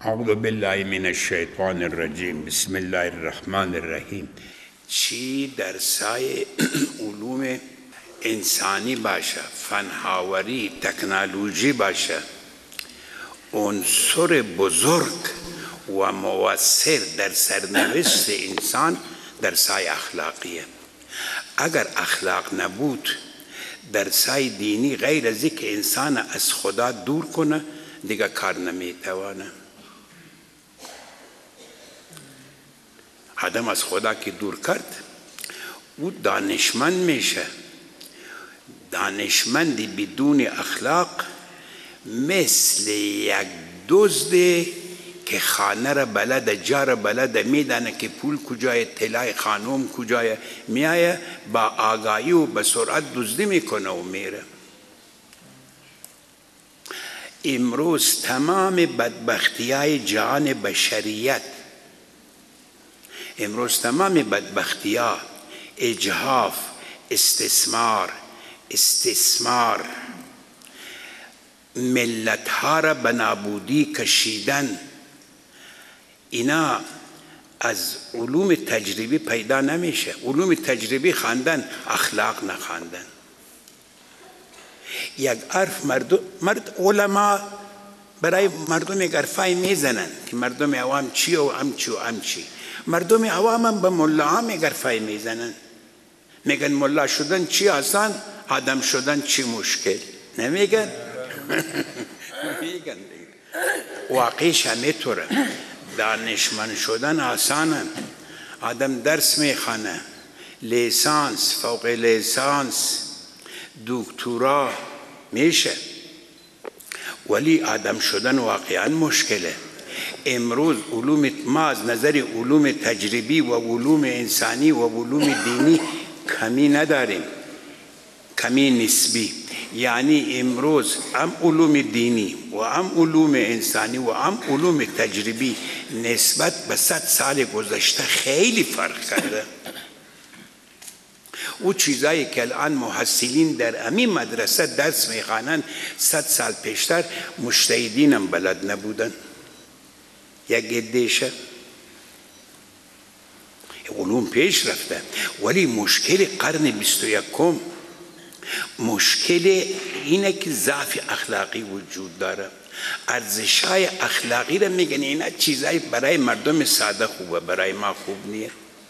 اعوذ بالله من الشیطان الرجیم. بسم الله الرحمن الرحیم. چی در سایه علوم انسانی باشه، فناوری، تکنولوژی باشه، عنصر بزرگ و مؤثر در سرنوشت انسان در سایه اخلاقیه. اگر اخلاق نبود در سایه دینی، غیر از اینکه انسان از خدا دور کنه دیگه کار نمیتوانه. آدم از خدا که دور کرد او دانشمند میشه. دانشمندی بدون اخلاق مثل یک دزده که خانه را بلده، جا را بلده، میدانه که پول کجای، طلای خانم کجای، میایه با آگاهی و به سرعت دزدی میکنه و میره. امروز تمام بدبختی های جهان بشریت، امروز تمام بدبختی ها، اجحاف، استثمار، ملت ها را به نابودی کشیدن، اینا از علوم تجربی پیدا نمیشه. علوم تجربی خواندن، اخلاق نخواندن. یک حرف علما برای مردم یک حرفای میزنن که مردم عوام چی و امچی و امچی. مردم عوام هم به ملا ها یک حرفای میزنن، میگن ملا شدن چی آسان، آدم شدن چی مشکل. نمیگن؟ میگن واقعیش همه طوره. دانشمند شدن آسانه، آدم درس میخوانه، لیسانس، فوق لیسانس، دکترا میشه، ولی آدم شدن واقعا مشکله. امروز ما از نظر علوم تجربی و علوم انسانی و علوم دینی کمی نداریم، کمی نسبی. یعنی امروز هم علوم دینی و هم علوم انسانی و هم علوم تجربی نسبت به 100 سال گذشته خیلی فرق کرده. او چیزایی که الان محصلین در امی مدرسه درس میخوانند 100 سال پیشتر مجتهدین هم بلد نبودن. یک گدیشه علوم پیش رفته، ولی مشکل قرن 21 مشکل اینه که ضعف اخلاقی وجود داره. ارزش‌های اخلاقی را میگن اینا چیزایی برای مردم ساده خوبه، برای ما خوب نیست.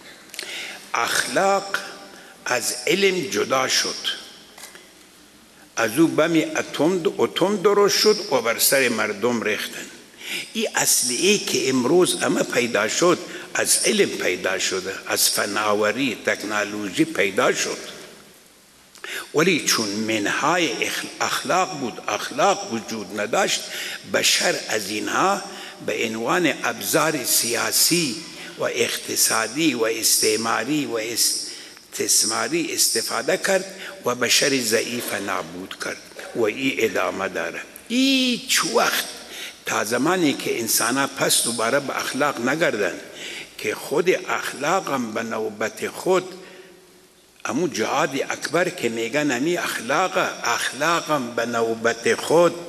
اخلاق از علم جدا شد، از او بمی اتم درست شد و بر سر مردم ریختن. این اصلی که امروز همه پیدا شد از علم پیدا شده، از فناوری، تکنولوژی پیدا شد. ولی چون منهای اخلاق بود، اخلاق وجود نداشت، بشر از اینها به عنوان ابزار سیاسی و اقتصادی و استعماری و استثماری استفاده کرد و بشر ضعیف نابود کرد و این ادامه داره. هیچ وقت تا زمانی که انسان ها پس دوباره به اخلاق نگردن که خود اخلاق هم به نوبت خود امو جهاد اکبر که میگن امی اخلاق هم به نوبت خود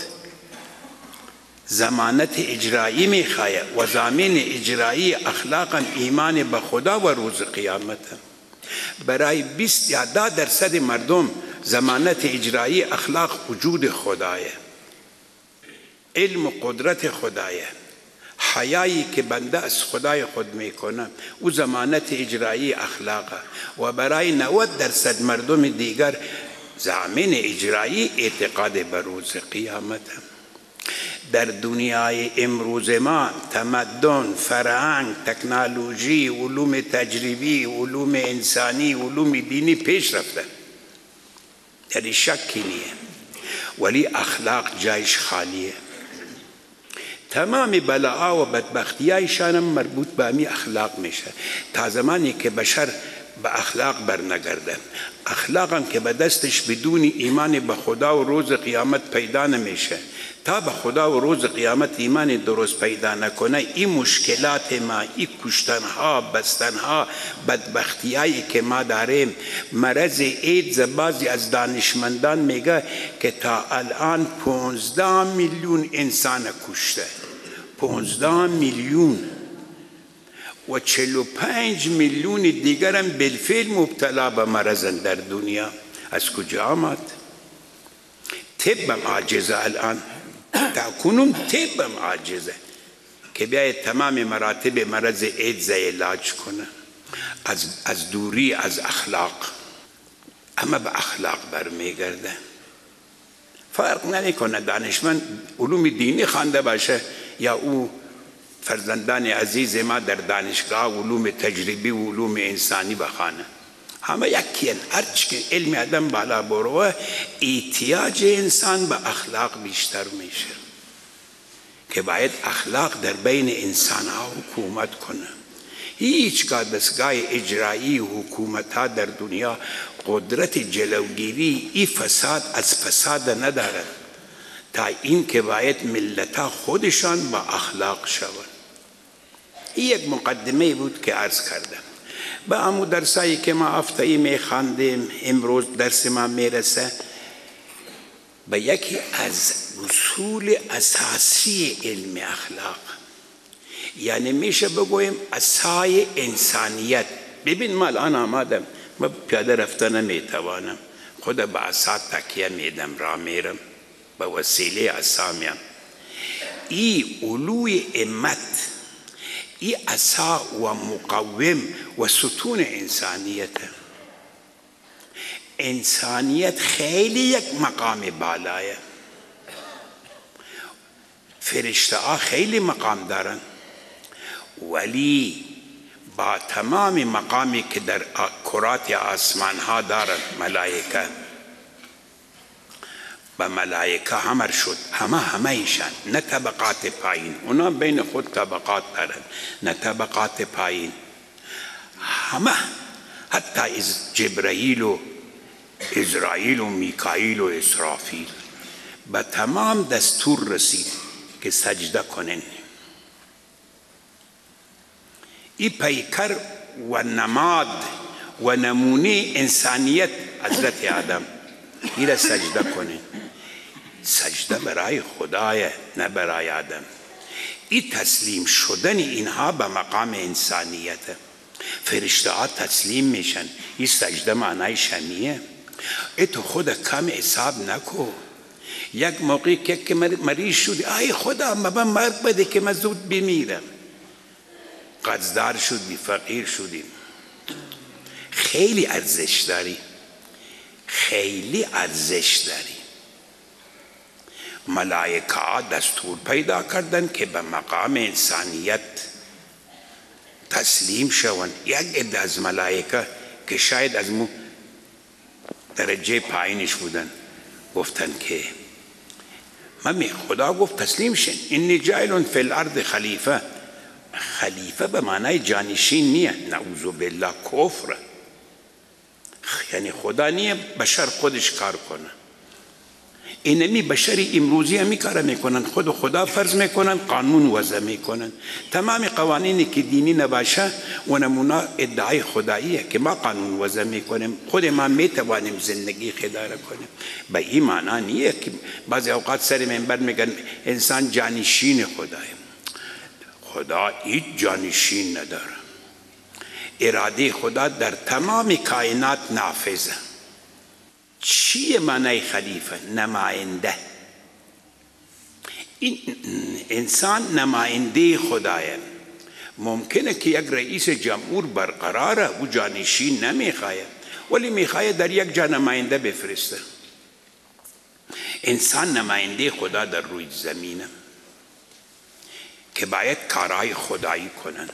ضمانت اجرایی میخواه و ضامن اجرایی اخلاق ایمان به خدا و روز قیامت. برای 20 یا 10% مردم ضمانت اجرایی اخلاق وجود خدایه، علم و قدرت خدایه، حیایی که بنده از خدای خود میکنه او ضمانت اجرایی اخلاقه. و برای 90% مردم دیگر ضامن اجرایی اعتقاد به روز قیامت. در دنیای امروز ما تمدن، فرهنگ، تکنولوژی، علوم تجربی، علوم انسانی، علوم دینی پیش رفته، یعنی شکی نیه، ولی اخلاق جایش خالیه. تمام بلاها و بدبختی هایشان مربوط به همی اخلاق میشه. تا زمانی که بشر به اخلاق برنگرده، اخلاق هم که به دستش بدون ایمان به خدا و روز قیامت پیدا نمیشه. تا به خدا و روز قیامت ایمان درست پیدا نکنه، این مشکلات ما، این کشتنها، بستنها، بدبختیایی که ما داریم، مرض ایدز، بعضی از دانشمندان میگه که تا الان 15 میلیون انسان کشته. 15 میلیون و 45 میلیون دیگر هم بالفعل مبتلا به مرضن در دنیا. از کجا آمد؟ طب عاجزه الان، تاکنون طب عاجزه که بیاید تمام مراتب مرض ایدز علاج کنه از دوری از اخلاق. اما به اخلاق برمیگرده. فرق نمیکنه دانشمند علوم دینی خوانده باشه یا او فرزندان عزیز ما در دانشگاه علوم تجربی و علوم انسانی بخوانه، همه یکیه. هرچی که علم آدم بالا بروه احتیاج انسان به اخلاق بیشتر میشه که باید اخلاق در بین انسان ها حکومت کنه. هیچگاه دستگاه اجرایی حکومت ها در دنیا قدرت جلوگیری ای فساد از فساد ندارد تا این که باید ملت ها خودشان با اخلاق شوند. این یک مقدمه بود که عرض کردم. با همون درسایی که ما هفته‌ای میخواندیم امروز درس ما میرسه به یکی از اصول اساسی علم اخلاق، یعنی میشه بگویم اسای انسانیت. ببین ما الان آمدم، من پیاده رفتن نمیتوانم، خود به عصا تکیه میدم را میرم به وسیله عصا میم. ای علوی امت، ای عصا و مقوم و ستون انسانیت. انسانیت خیلی یک مقام بالایه. فرشته ها خیلی مقام دارن، ولی با تمام مقامی که در کرات آسمان ها دارن ملائکه، با ملائکه همر شد، همه ایشان، نه طبقات پایین، اونا بین خود طبقات دارن، نه طبقات پایین، همه، حتی از جبرائیل و اسرائیل و میکائیل و اسرافیل به تمام دستور رسید که سجده کنن. این پیکر و نماد و نمونه انسانیت حضرت آدم، این را سجده کنن. سجده برای خدای، نه برای آدم. این تسلیم شدن اینها به مقام انسانیت. فرشته ها تسلیم میشن. این سجده معنای شمیه. ای تو خود کم حساب نکو. یک موقعی که مریض شدی، ای خدا من مرگ بده که من زود بمیرم، قرضدار شدی، فقیر شدی، خیلی ارزش داری، خیلی ارزش داری. ملائکه دستور پیدا کردن که به مقام انسانیت تسلیم شوند. یک عده از ملائکه که شاید از مو درجه پایینش بودن گفتن که خدا گفت تسلیم شن، انی جاعل فی الارض خلیفه. خلیفه به معنای جانشین نیه، نعوذ بالله کفر، یعنی خدا نیه بشر خودش کار کنه. اینمی بشری امروزی همی کار میکنن، خود خدا فرض میکنن، قانون وضع میکنن. تمام قوانینی که دینی نباشه و نمونه ادعای خداییه که ما قانون وضع میکنیم، خود ما میتوانیم زندگی اداره کنیم. به این معنا نیه که بعضی اوقات سر منبر میگن انسان جانشین خدایه. خدا هیچ جانشین نداره. اراده خدا در تمام کائنات نافذه. چیه معنی خلیفه؟ نماینده. این انسان نماینده خدایه. ممکنه که یک رئیس جمهور برقراره و جانشین نمیخواه، ولی میخواه در یک جا نماینده بفرسته. انسان نماینده خدا در روی زمینه که باید کارهای خدایی کنن،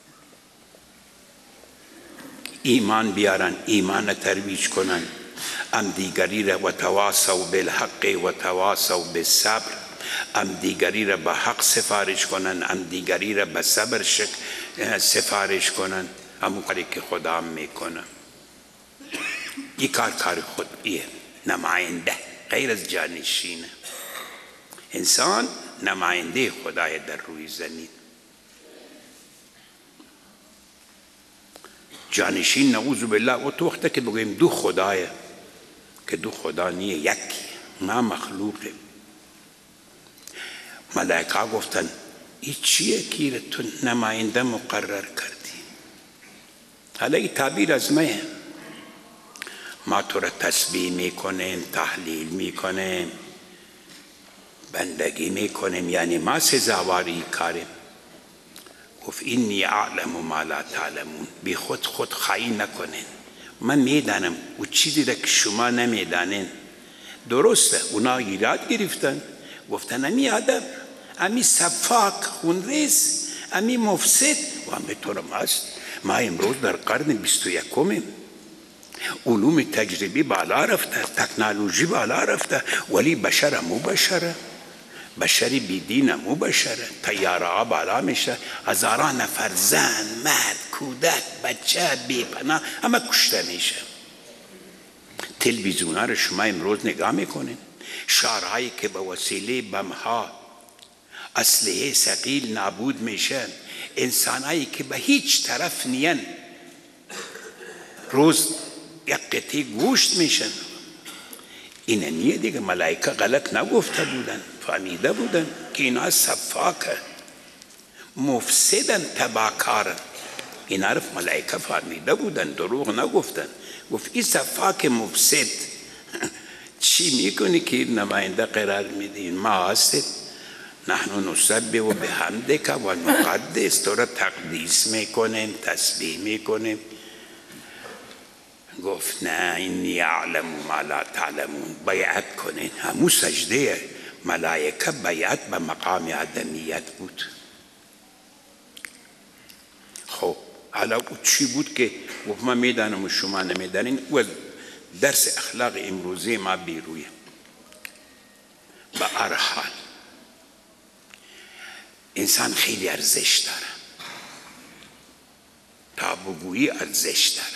ایمان بیارن، ایمان ترویج کنن، هم دیگری را و تواصوا بالحق و تواصوا بالصبر، هم دیگری را به حق سفارش کنن، هم دیگری را به صبر سفارش کنن. همون کاری که خدا میکنه. این کار خودیه. نماینده غیر از جانشینه. انسان نماینده خدای در روی زمین. جانشین نعوذ بالله و تو وقتی که بگویم دو خدایه، که دو خدا نیه، یکی، ما مخلوقه. ملائکه گفتن این چیه که تو نماینده مقرر کردی؟ حالا این تعبیر از مایه، ما تو را تسبیح میکنیم، تحلیل میکنیم، بندگی میکنیم، یعنی ما سزاواری کاریم. گفت اینی اعلم ما لا تعلمون، بی خود خواهی نکنین، من میدانم او چیزی را که شما نمیدانین. درسته اونا ایراد گرفتن، گفتن امی آدم، امی صفاک خونریز، امی مفسد. و همه طور ماست. ما امروز در قرن 21 علوم تجربی بالا رفته، تکنولوژی بالا رفته، ولی بشر مو بشره، بشری بی دین مو بشره. طیاره ها بالا میشه، هزاران نفر زن، مرد، کودک، بچه بی پناه همه کشته میشه. تلویزیون ها رو شما امروز نگاه میکنین، شهرهایی که به وسیله بم ها اسلحه ثقیل نابود میشن، انسانهایی که به هیچ طرف نیان روز یک قطعه گوشت میشن. اینه نیه دیگه، ملائکه غلط نگفته بودن، فهمیده بودن که اینا صفاکه، مفسدن، تباکارن. اینا رو ملائکه فهمیده بودن، دروغ نگفتن. گفت این صفاک مفسد چی میکنی که نماینده قرار میدین؟ ما هستید، نحن نسبح و بحمدک و نقدس، تو را تقدیس میکنیم، تسبیح میکنیم. گفت نه اینی اعلم ما لا تعلمون، بیعت کنین. همون سجده ملائکه بیعت به مقام آدمیت بود. خب حالا او چی بود که گفت من میدانم و شما نمیدانین؟ و درس اخلاق امروزی ما بیرویه. به هر حال انسان خیلی ارزش داره، تا بگویی ارزش داره.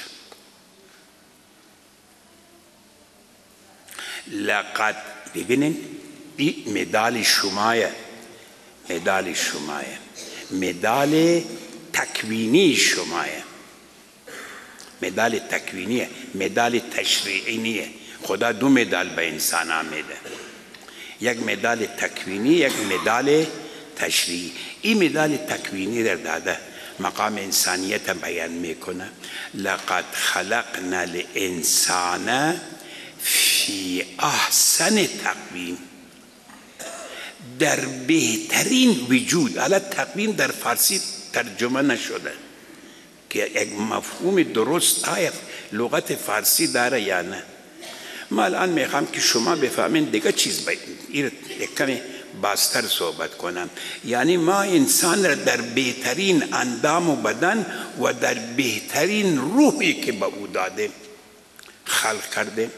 لقد، ببینین این مدال شمایه، مدال شمایه، مدال تکوینی شمایه، مدال تکوینیه، مدال تشریعی نیه. خدا دو مدال به انسان ها میده، یک مدال تکوینی، یک مدال تشریعی. این مدال تکوینی در داده مقام انسانیت بیان میکنه. لقد خلقنا الانسان فی احسن تقویم، در بهترین وجود. حالا تقویم در فارسی ترجمه نشده که یک مفهوم درست آیا لغت فارسی داره یا نه. ما الان میخوام که شما بفهمین دیگه چیز باید کمی بازتر صحبت کنم. یعنی ما انسان را در بهترین اندام و بدن و در بهترین روحی که به او داده خلق کرده.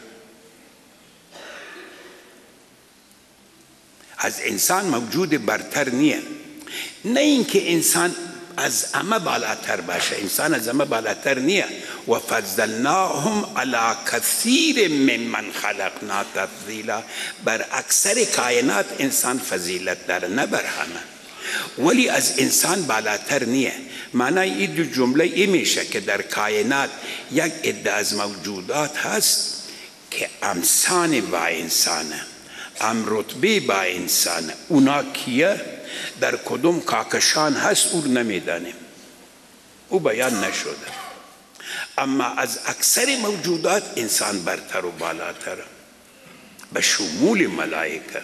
از انسان موجود برتر نیه، نه اینکه انسان از همه بالاتر باشه، انسان از همه بالاتر نیه. و فضلناهم علی کثیر ممن خلقنا تفضیلا، بر اکثر کائنات انسان فضیلت داره، نه بر همه، ولی از انسان بالاتر نیه. معنی این دو جمله این میشه که در کائنات یک عده از موجودات هست که امسان با انسانه، رتبه با انسان. اونا کیه؟ در کدوم کاکشان هست او نمیدانیم، او بیان نشده. اما از اکثر موجودات انسان برتر و بالاتر، به شمول ملائکه.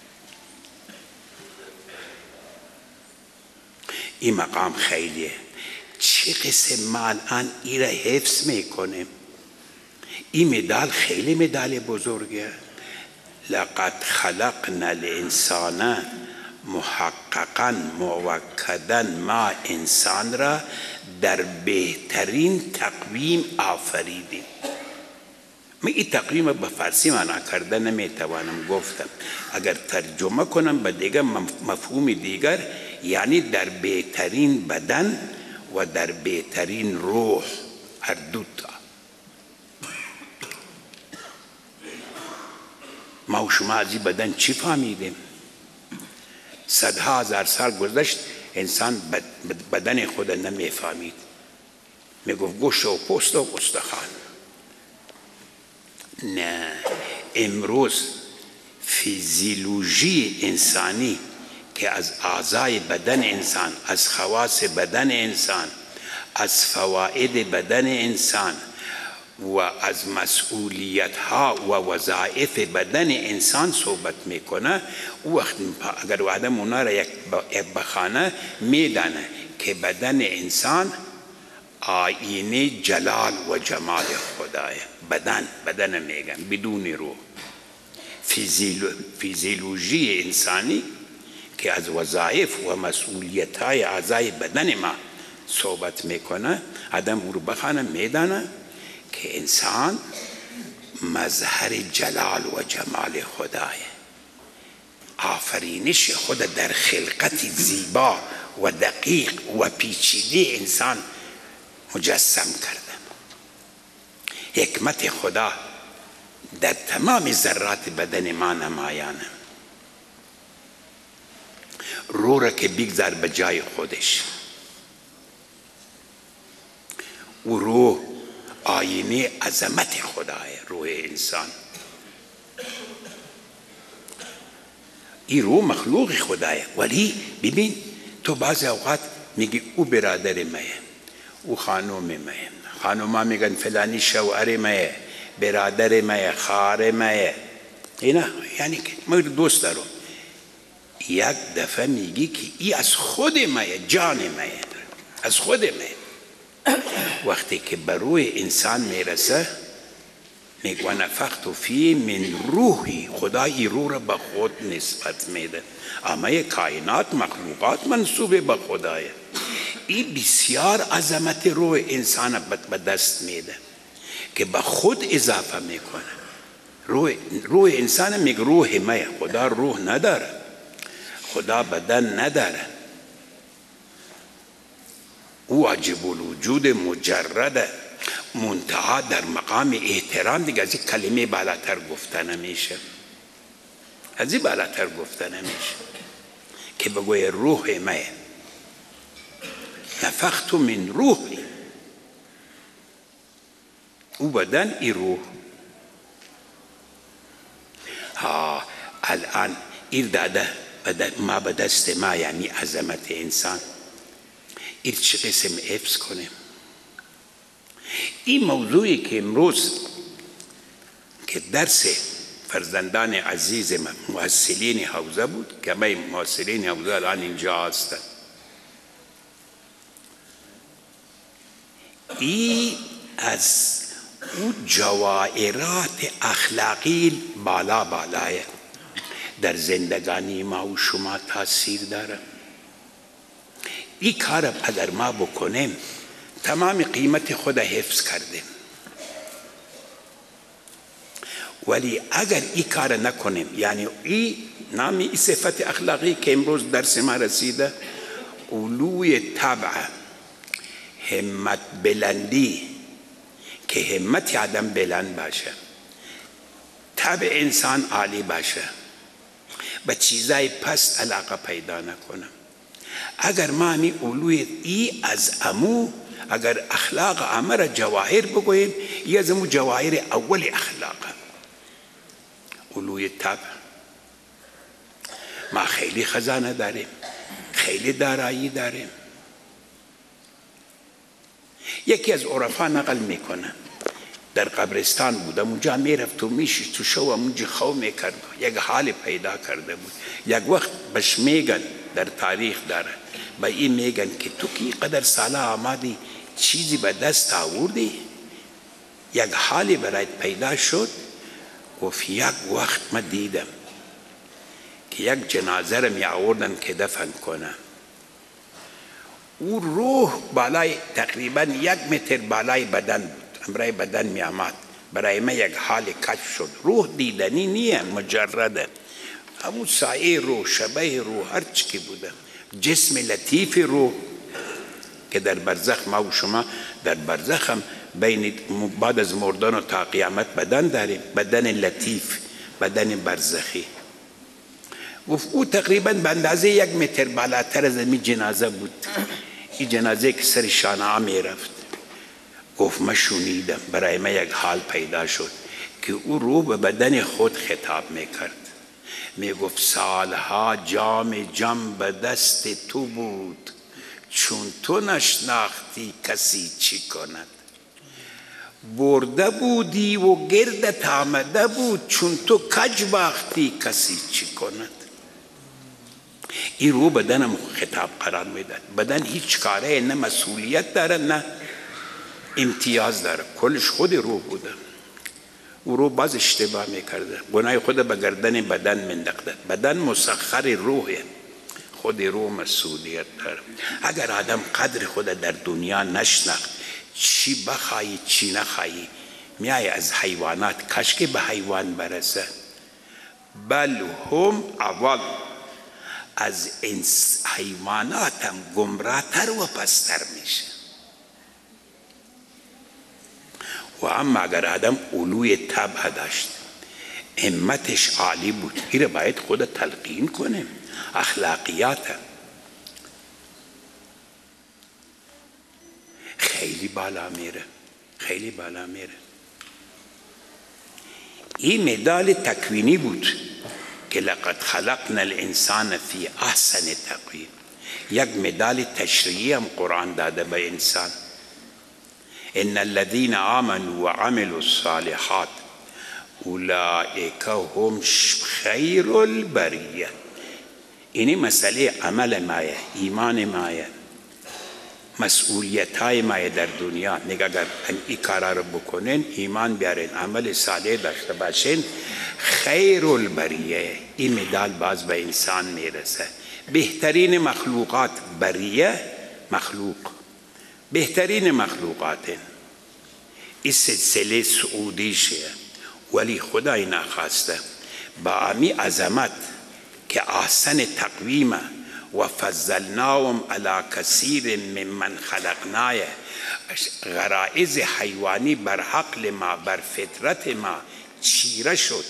این مقام خیلیه. چه قسم ما الان این را حفظ میکنیم؟ این مدال خیلی مدال بزرگه. لقد خلقنا الانسان، محققا موکدا ما انسان را در بهترین تقویم آفریدیم. من این تقویم به فارسی معنا کرده نمیتوانم، گفتم اگر ترجمه کنم به دیگر مفهوم دیگر، یعنی در بهترین بدن و در بهترین روح، هر دوتا. ما و شما از این بدن چی فهمیدیم؟ صدها هزار سال گذشت انسان بدن خود نمیفهمید، میگفت گوشت و پوست و استخوان. نه، امروز فیزیولوژی انسانی که از اعضای بدن انسان، از خواص بدن انسان، از فواید بدن انسان و از مسئولیت ها و وظایف بدن انسان صحبت میکنه، او وقت اگر آدم اونا را یک بخانه میدانه که بدن انسان آینه جلال و جمال خدای. بدن میگن بدون روح. فیزیولوژی انسانی که از وظایف و مسئولیت های اعضای بدن ما صحبت میکنه، آدم او رو بخانه میدانه که انسان مظهر جلال و جمال خدای. آفرینش خدا در خلقت زیبا و دقیق و پیچیده انسان مجسم کرده. حکمت خدا در تمام ذرات بدن ما نمایانه. روح را که بگذار به جای خودش، و روح آینه عظمت خدای. روح انسان، این روح مخلوق خدای. ولی ببین تو بعض اوقات میگی او برادر مایه، او خانوم مایه، خانوما میگن فلانی شوهر مایه، برادر مایه، خواهر مایه. اینا یعنی که من دوست دارم. یک دفعه میگی که ای از خود مایه، جان مایه، از خود مایه. وقتی که به روح انسان میرسه میگه و نفخت فیه من روحی، خدا ای روح را به خود نسبت میده. اما کائنات مخلوقات منسوب به خدایه. این بسیار عظمت روح انسان به دست میده که به خود اضافه میکنه. روح انسان میگه روح مایه. خدا روح نداره، خدا بدن نداره، او واجب الوجود مجرده، منتها در مقام احترام دیگه از این کلمه بالاتر گفته نمیشه، از این بالاتر گفته نمیشه که بگوی روح مایه، نفخت من روحی. او بدن ای روح. الان این داده ما به دست ما، یعنی عظمت انسان. این چه قسم حفظ کنیم؟ این موضوعی که امروز که درس فرزندان عزیز من محصلین حوزه بود، که همه محصلین حوزه الان اینجا هستند، این از او جواهرات اخلاقی بالایه در زندگانی ما و شما تاثیر داره. این کار اگر ما بکنیم تمام قیمت خود حفظ کردیم. ولی اگر این کار نکنیم، یعنی این نامی این صفت اخلاقی که امروز درس ما رسیده، علوی طبع، همت بلندی، که همت آدم بلند باشه، طبع انسان عالی باشه، به چیزای پست علاقه پیدا نکنه. اگر ما همی علوی ای از امو، اگر اخلاق امر جواهر بگوییم، ای از امو جواهر اول اخلاق، علوی طبع. ما خیلی خزانه داریم، خیلی دارایی داریم. یکی از عرفا نقل میکنه در قبرستان بود، اونجا میرفت و میشید تو شو اونجا خو میکرد، یک حال پیدا کرده بود. یک وقت بهش میگن، در تاریخ داره، به این میگن که تو که قدر ساله آمدی چیزی به دست آوردی، یک حالی برایت پیدا شد. گفت یک وقت من دیدم که یک جنازه را می آوردن که دفن کنه، او روح بالای تقریبا 1 متر بالای بدن بود، برای بدن می آمد. برای من یک حال کشف شد. روح دیدنی نیه، مجرده، همون سایه روح، شبه روح، هر چی که بوده، جسم لطیف روح که در برزخ ما و شما در برزخ هم بین بعد از مردن و تا قیامت بدن داریم، بدن لطیف، بدن برزخی. گفت او تقریبا به اندازه 1 متر بالاتر از این جنازه بود. این جنازه که سر شانه می رفت. گفت من شنیدم، برای من یک حال پیدا شد که او روح به بدن خود خطاب میکرد. میگفت سالها جام جم به دست تو بود، چون تو نشناختی کسی چی کند. برده بودی و گردت آمده بود، چون تو کج باختی کسی چی کند. این رو بدنم خطاب قرار میداد. بدن هیچ کاره، نه مسئولیت داره نه امتیاز داره، کلش خود رو بوده. او رو باز اشتباه میکرده، گناه خود به گردن بدن منداخته. بدن مسخر روحه، خود رو مسئولیت داره. اگر آدم قدر خود در دنیا نشناخت، چی بخوایی چی نخوایی، میای از حیوانات کشک به حیوان برسه. بل هم اول، از حیوانات هم گمراهتر و پستر میشه. و اما اگر آدم علوی طبع داشت، همتش عالی بود، این باید خود تلقین کنه. اخلاقیات خیلی بالا میره، خیلی بالا میره. این مدال تکوینی بود که لقد خلقنا الانسان فی احسن تقویم. یک مدال تشریعی هم قرآن داده به انسان. ان الذين آمنوا وعملوا الصالحات اولئک هم خیر البریه. اینی مسئله عمل مایه، ایمان مایه، مسئولیت های مایه در دنیا. نگه اگر این کارا رو بکنین، ایمان بیارین، عمل صالح داشته باشین، خیر البریه. این مدال باز به انسان میرسه. بهترین مخلوقات، بریه مخلوق، بهترین مخلوقات. این سلسله سعودیشه، ولی خدای نخواسته با امی عظمت که احسن تقویمه و فضلناهم علی کثیر ممن خلقنا، غرایز حیوانی بر عقل ما، بر فطرت ما چیره شد.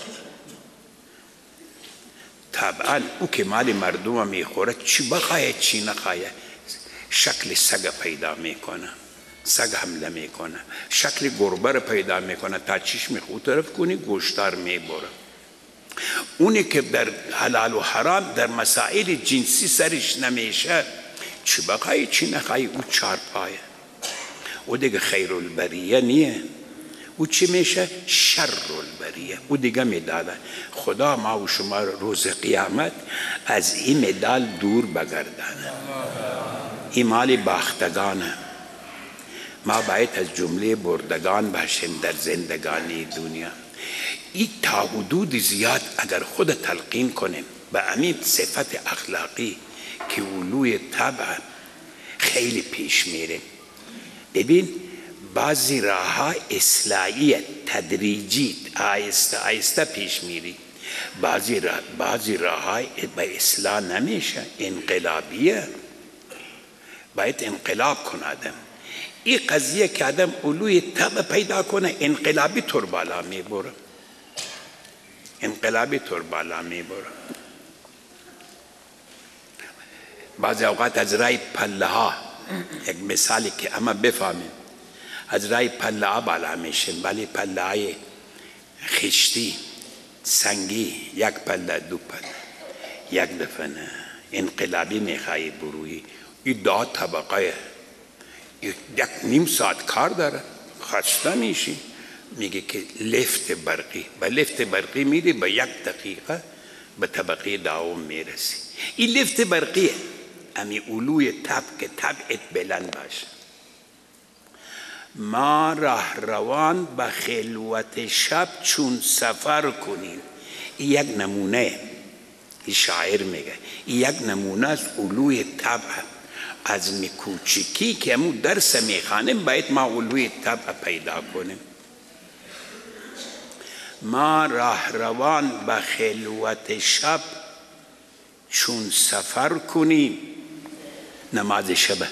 طبعا او که مال مردم میخوره، چی بخواه چی نخواه، شکل سگ پیدا میکنه، سگ حمله میکنه، شکل گربه پیدا میکنه، تا چشم خود طرف کنی گوشتار میبره. اونی که در حلال و حرام در مسائل جنسی سرش نمیشه، چی بخواه چی نخواه، او چارپایه. او دیگه خیر البریه نیه، او چی میشه؟ شر البریه. او دیگه مداله. خدا ما و شما روز قیامت از این مدال دور بگردانه. این مال باختگانه. ما باید از جمله بردگان باشیم در زندگانی دنیا. این تا حدود زیاد اگر خود تلقین کنیم به همین صفت اخلاقی که علوی طبع، خیلی پیش میریم. ببین بعضی راه ها اصلاحی تدریجی آیسته آیسته پیش میری، بعضی راه های به اصلاح نمیشه، انقلابیه، باید انقلاب کنه آدم. این قضیه که آدم علوی طبع پیدا کنه، انقلابی طور بالا میبره، انقلابی طور بالا میبره. بعضی اوقات از رای پله ها، یک مثالی که اما بفهمیم، از رای پله ها بالا میشیم، ولی پله های خشتی سنگی، یک پله دو پله، یک دفعه نه، انقلابی میخوایی بروی. این 10 طبقه، یک نیم ساعت کار داره، خسته میشی. میگه که لفت برقی، با لفت برقی میری با 1 دقیقه به طبقه دوم میرسی. این لفت برقیه. امی علوی طبع که طبعت بلند باشه. ما رهروان به خلوت شب چون سفر کنیم. این یک نمونه، این شاعر میگه، این یک نمونه از علوی طبع. از میکوچکی که همون درس میخوانیم باید ما علوی طبع پیدا کنیم. ما رهروان به خلوت شب چون سفر کنیم. نماز شب،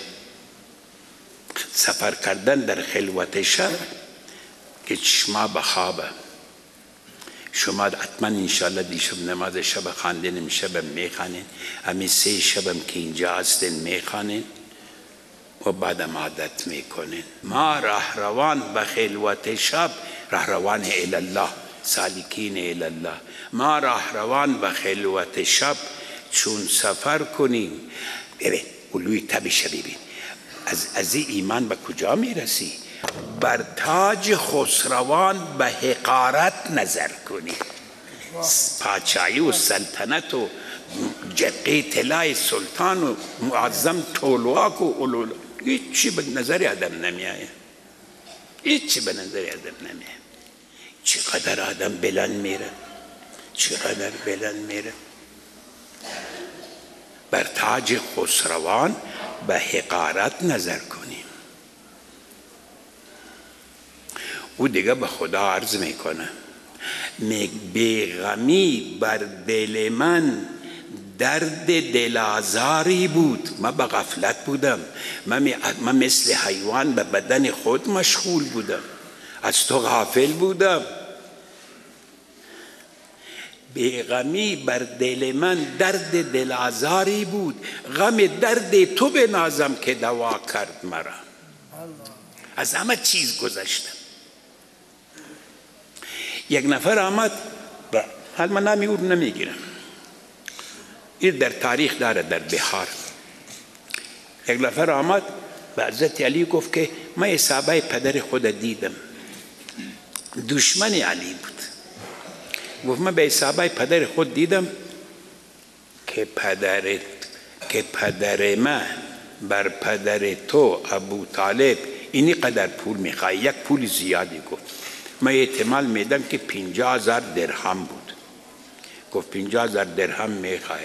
سفر کردن در خلوت شب که چشما به خوابه. شما حتما انشاءالله دیشب نماز شب خواندین، امشب میخوانین، همین 3 شبم که اینجا هستین میخوانین و بعدم عادت میکنین. ما رهروان به خلوت شب، رهروان الله، سالکین الله. ما راهروان به خلوت شب چون سفر کنیم. ببین علوی تبش ببین، از این ایمان به کجا میرسی؟ بر تاج خسروان به حقارت نظر کنی. پادشاهی و سلطنت و جقه طلای سلطان و معظم طولواک و علول، هیچی به نظر آدم نمیآید، هیچی به نظر آدم نمیآید. چقدر آدم بلند میره، چقدر بلند میره. بر تاج خسروان به حقارت نظر کنیم. او دیگه به خدا عرض میکنه، بیغمی بر دل من درد دلازاری بود. من به غفلت بودم، من مثل حیوان به بدن خود مشغول بودم، از تو غافل بودم. بیغمی بر دل من درد دلازاری بود، غم درد تو بنازم که دوا کرد مرا. از همه چیز گذشتم. یک نفر آمد، حال من نامی او نمیگیرم، این در تاریخ داره، در بحار. یک نفر آمد به حضرت علی گفت که من صحابه پدر خود دیدم، دشمن علی بود. گفت من به صحابه پدر خود دیدم که پدر من بر پدر تو ابو طالب اینی قدر پول میخواه، یک پول زیادی. گفت من احتمال میدم که 50,000 درهم بود. گفت 50,000 درهم میخواه،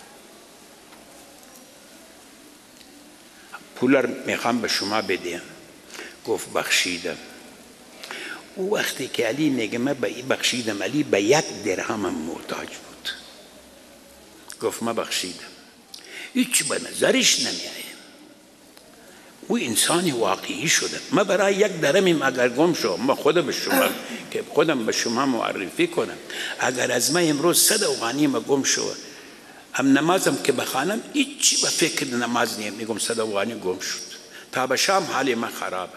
پول را میخوام به شما بدیم. گفت بخشیدم. او وقتی که علی میگه من به این بخشیدم، علی به 1 درهم محتاج بود. گفت من بخشیدم. هیچ به نظرش نمیآید. او انسانی واقعی شده. من برای 1 درهم اگر گم شو، من خودم به شما معرفی کنم، اگر از من امروز 100 افغانی ما گم شو، هم نمازم که بخوانم هیچی به فکر نماز نیم، میگم 100 افغانی گم شد، تا به شام حال من خرابه.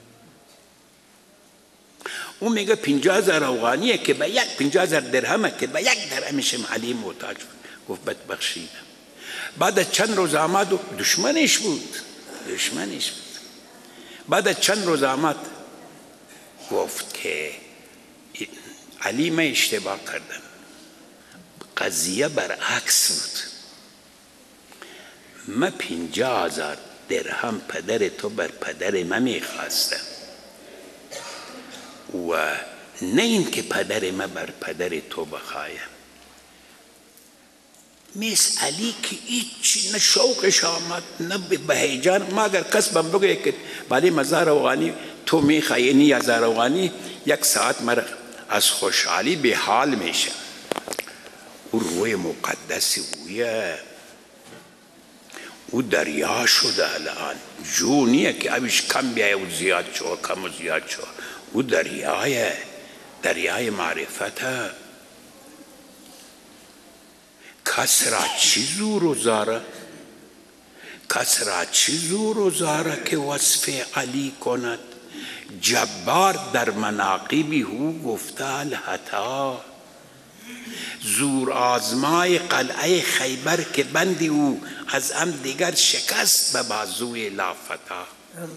او میگه 50,000 افغانیه که به 50,000 درهمه که به 1 درهمشم علی محتاج بود. گفت بخشیدم. بعد از چند روز آمد و دشمنش بود. بعد از چند روز آمد گفت که علی من اشتباه کردم، قضیه برعکس بود. من 50,000 درهم پدر تو بر پدر من میخواستم و نه این که پدر من بر پدر تو بخوایم. مثل علی که هیچ نه شوقش آمد نه به هیجان. ما اگر کسبم بگه که بله 1000 افغانی تو میخوایی، اینی 1000 افغانی، 1 ساعت مرا از خوشحالی به حال میشه. او روی مقدس اویه، او دریا شده الان، جونیه که اوش کم بیایه و زیاد شو، کم و زیاد شو. او دریای معرفته. کس را چی زور و زاره که وصف علی کند، جبار در مناقبی هو گفته الحتا. زور آزمای قلعه خیبر که بندی او، از ام دیگر شکست به بازوی لافتا.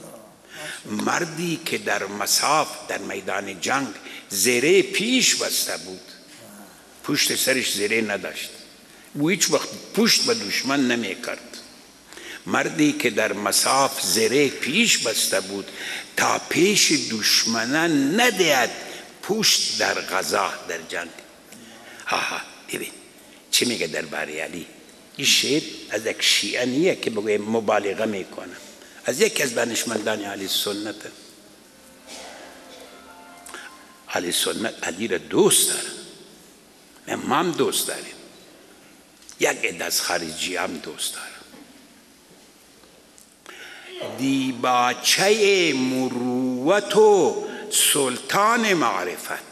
مردی که در مصاف در میدان جنگ زره پیش بسته بود، پشت سرش زره نداشت، او هیچ وقت پشت به دشمن نمی کرد. مردی که در مصاف زره پیش بسته بود، تا پیش دشمنان ندهد پشت در غزا در جنگ. ببین چی میگه درباره علی. این شعر از یک شیعه نیه که بگویم مبالغه میکنه، از یکی از دانشمندان اهل سنت. اهل سنت علی را دوست داره، ما هم دوست داریم، یک عده از خارجی هم دوست داره. دیباچه مروت و سلطان معرفت.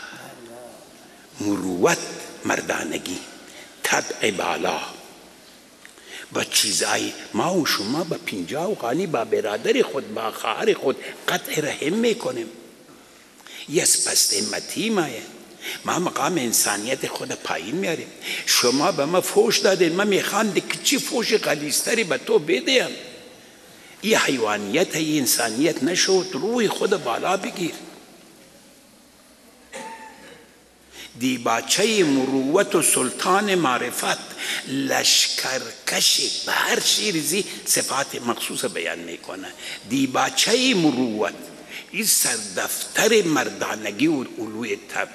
مروت مردانگی، طبع بالا و چیزایی. ما و شما با 50 افغانی با برادر خود با خواهر خود قطع رحم میکنیم. یه از پست امتی مایه. ما مقام انسانیت خود پایین میاریم. شما به ما فوش دادین، من میخوام که چی فوش غلیظتری به تو بدیم. این حیوانیت، این انسانیت نشد، روی خود بالا بگیر. دیباچه مروت و سلطان معرفت، لشکرکشی، به هر شیرزی صفات مخصوص بیان میکنه. دیباچه مروت، این سردفتر مردانگی و علوی طبع.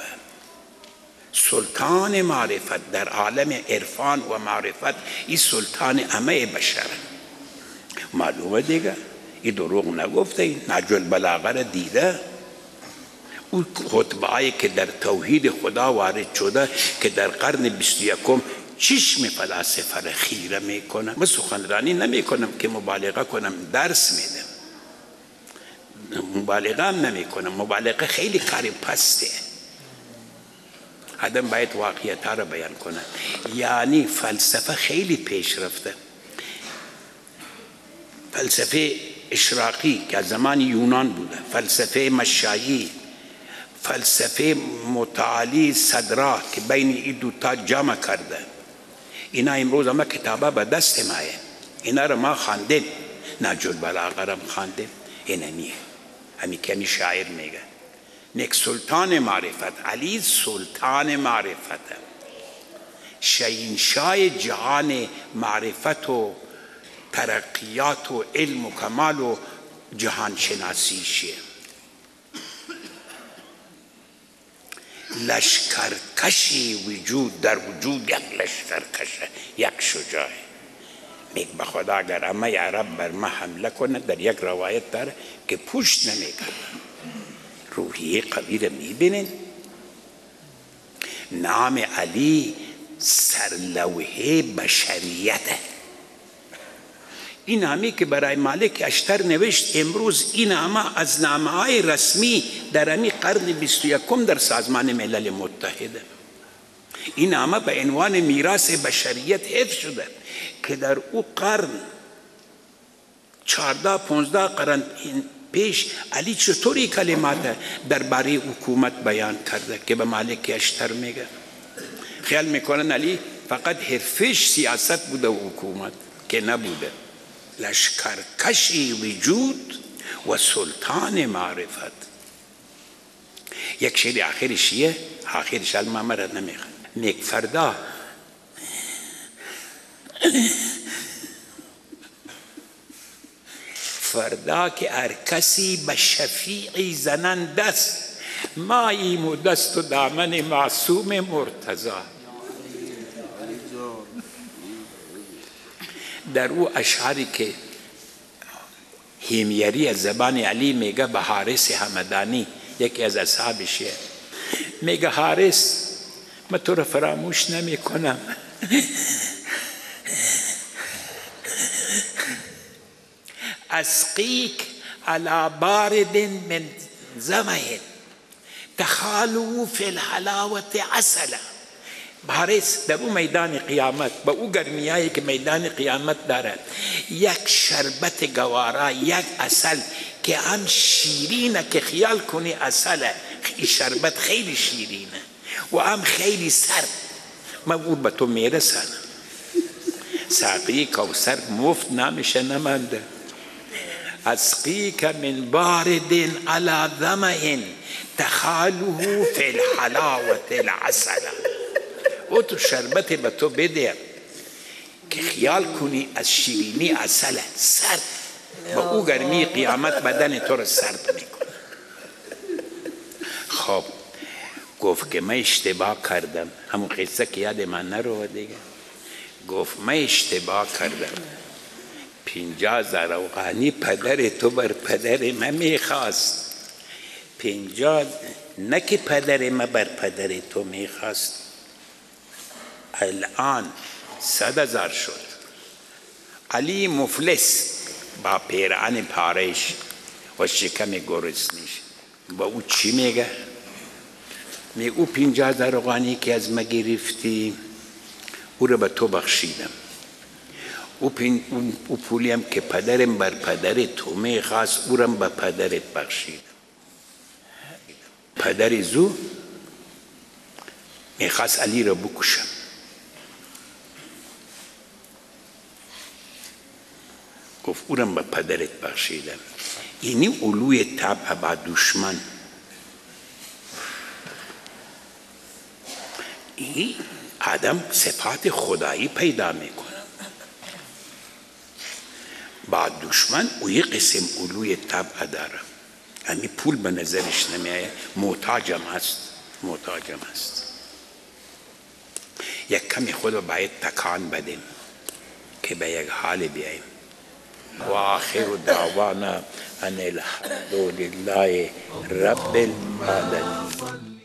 سلطان معرفت، در عالم عرفان و معرفت این سلطان همه بشر. معلومه دیگه، این دروغ نگفته، این نهج البلاغه را دیده. اون خطبه‌ای که در توحید خدا وارد شده که در قرن 21 چشم فلاسفه را خیره میکنه. من سخنرانی نمیکنم که مبالغه کنم، درس میدم. مبالغه هم نمیکنم، مبالغه خیلی کار پسته. آدم باید واقعیت ها را بیان کنه. یعنی فلسفه خیلی پیش رفته. فلسفه اشراقی که از زمان یونان بوده، فلسفه مشایی، فلسفه متعالی صدرا که بین این دوتا جمع کرده. اینا امروز همه کتابه به دست مایه. اینا را ما خواندیم، نهج البلاغه را خواندیم. اینمیه همی که همی شاعر میگه نیک سلطان معرفت، علی سلطان معرفت، شهنشاه جهان معرفت و ترقیات و علم و کمال و جهان شناسیشه. لشکرکشی وجود، در وجود یک لشکرکشه، یک شجاع. میگه به خدا اگر همه عرب بر ما حمله کنه، در یک روایت داره که پشت نمیکنه. روحیه قوی را میبینین. نام علی سرلوحه بشریته. این نامی که برای مالک اشتر نوشت امروز، این نامه از نامه‌های رسمی در امی قرن 21 در سازمان ملل متحده. این نامه به عنوان میراث بشریت حفظ شده که در او قرن 14-15 قرن پیش علی چطوری کلمات درباره حکومت بیان کرده که به مالک اشتر میگه. خیال میکنن علی فقط حرفش سیاست بوده و حکومت، که نبوده. لشکرکشی وجود و سلطان معرفت. یک شعر آخرشیه، آخرش المامه را نمیخواد. نیک فردا فردا که هر کسی به شفیعی زنن دست، ماییم و دست و دامن معصوم مرتضی. در او اشعاری که هیمیری از زبان علی میگه به حارس همدانی، یکی از اصحابشه، میگه حارس من تو را فراموش نمی کنم. اسقیک علی بارد من زمه تخالو فی الحلاوت عسلا. حارس در او میدان قیامت، به او گرمیایی که میدان قیامت دارد، یک شربت گوارا، یک عسل که هم شیرینه که خیال کنی عسله، این شربت خیلی شیرینه و هم خیلی سرد. من او به تو میرسانم. ساقی کوثر مفت نامش نمانده. اسقیک من بارد علی ظمأ تخاله فی الحلاوة العسل. او تو شربت به تو بده که خیال کنی از شیرینی عسل سرد، با او گرمی قیامت بدن تو رو سرد میکنه. خب گفت که من اشتباه کردم، همون قصه که یاد من نرو دیگه. گفت من اشتباه کردم، 50,000 اوغانی پدر تو بر پدر من میخواست. 50 نه که پدر من بر پدر تو میخواست، الان 100,000 شد. علی مفلس با پیران پارش و شکم گرسنش، با او چی میگه؟ میگه او 50,000 اوغانی که از ما گرفتی او را به تو بخشیدم. او پولی هم که پدرم بر پدر تو میخواست او را به پدرت بخشیدم. پدر زو میخواست علی را بکشه. گفت او را به پدرت بخشیدم. اینی علوی طبع با دشمن. این آدم صفات خدایی پیدا میکنه. با دشمن او یک قسم علوی طبع داره. همین پول به نظرش نمیآید، محتاجم هست. یک کمی خود رو باید تکان بدیم که به یک حال بیاییم. و آخر دعوانا ان الحمد لله رب العالمین.